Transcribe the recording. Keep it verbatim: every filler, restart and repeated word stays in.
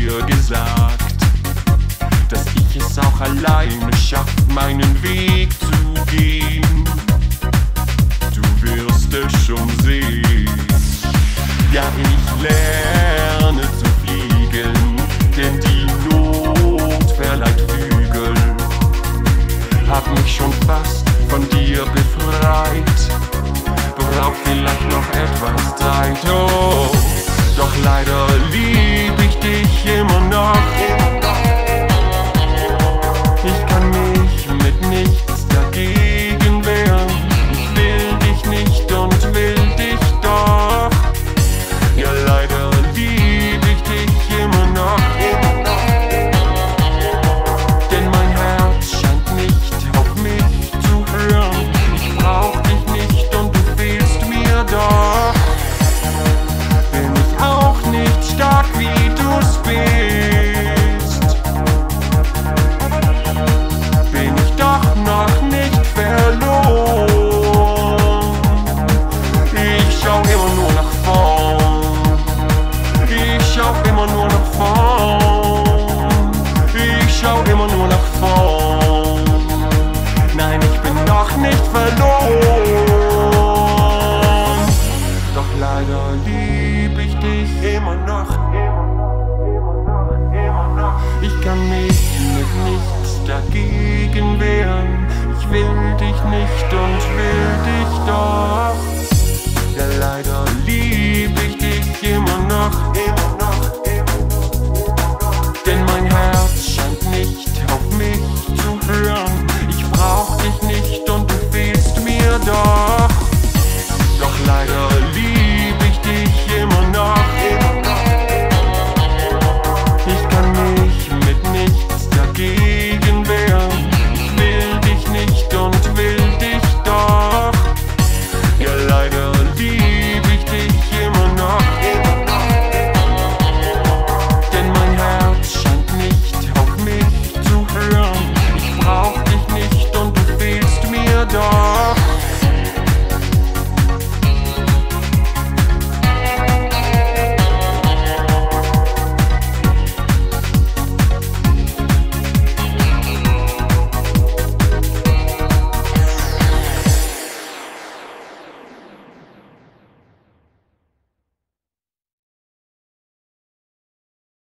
dir gesagt, dass ich es auch alleine schaff, meinen Weg zu gehen. Du wirst es schon sehen. Ja, ich lerne zu fliegen, denn die Not verleiht Flügel. Hab mich schon fast von dir befreit, brauch vielleicht noch etwas Zeit. Oh, doch leider lieb ich dich immer noch. Ich kann mich mit nichts dagegen wehren. Ich will dich nicht und will dich doch. Ja, leider lieb ich dich immer noch. Denn mein Herz scheint nicht auf mich zu hören. Ich brauch dich nicht und du fehlst mir doch. Bin ich auch nicht stark, wie du's bist, bin ich doch noch nicht verloren. Ich schau immer nur nach vorn. Ich schau immer nur nach vorn. Ich schau immer nur nach vorn. Nein, ich bin noch nicht verloren. Doch leider lieb ich dich immer noch. Ich kann mich mit nichts dagegen wehren. Ich will dich nicht und will dich doch.